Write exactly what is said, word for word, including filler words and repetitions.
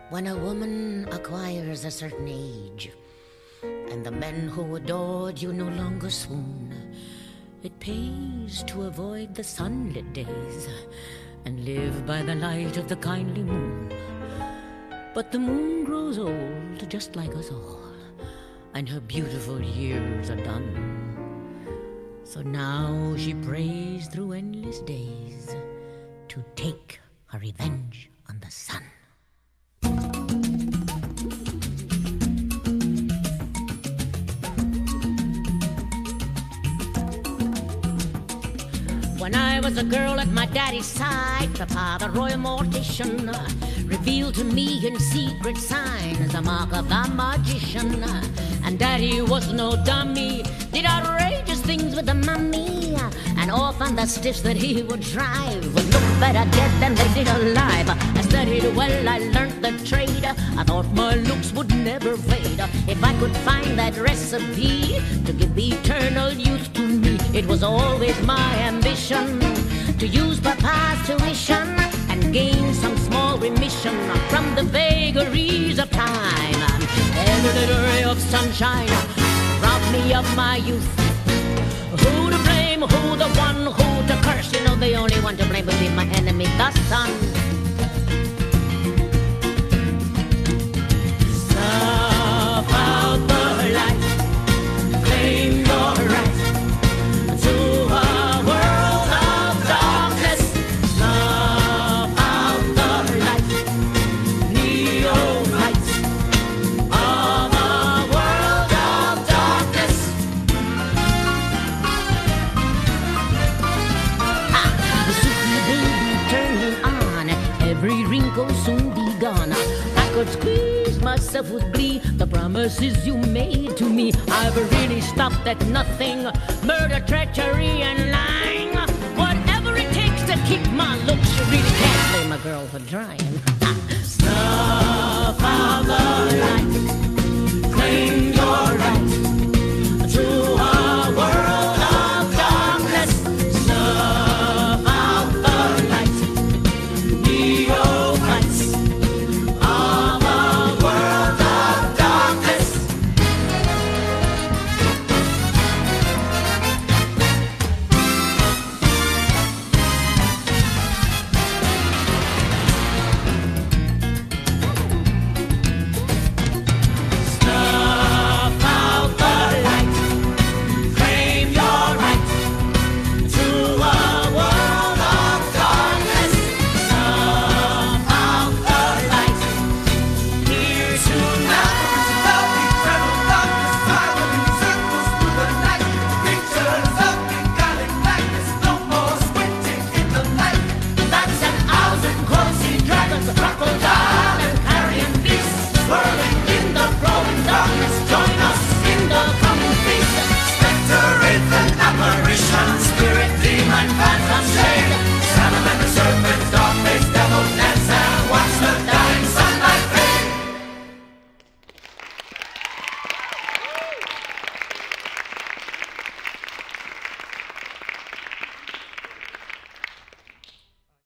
When a woman acquires a certain age, and the men who adored you no longer swoon, it pays to avoid the sunlit days and live by the light of the kindly moon. But the moon grows old just like us all, and her beautiful years are done. So now she prays through endless days to take her revenge on the sun. When I was a girl at my daddy's side, Papa, the royal mortician, uh, revealed to me in secret signs the mark of the magician. Uh, and Daddy was no dummy, did outrageous things with the mummy, uh, and often the stiffs that he would drive would look better dead than they did alive. I studied well, I learnt the trade. I thought my looks would never fade. If I could find that recipe to give eternal youth to me, it was always my ambition to use Papa's tuition and gain some small remission from the vagaries of time. Every little ray of sunshine robbed me of my youth. Who to blame, who the one, who to curse? You know the only one to blame would be my enemy, the sun. Snuff out the light, claim your right to a world of darkness. Snuff out the light, neophytes of a world of darkness. Ah, the super baby turning on, every wrinkle soon be gone. I could squeeze myself with glee, the promises you made to me. I've really stopped at nothing, murder, treachery, and lying. Whatever it takes to keep my looks, you really can't blame a girl for trying.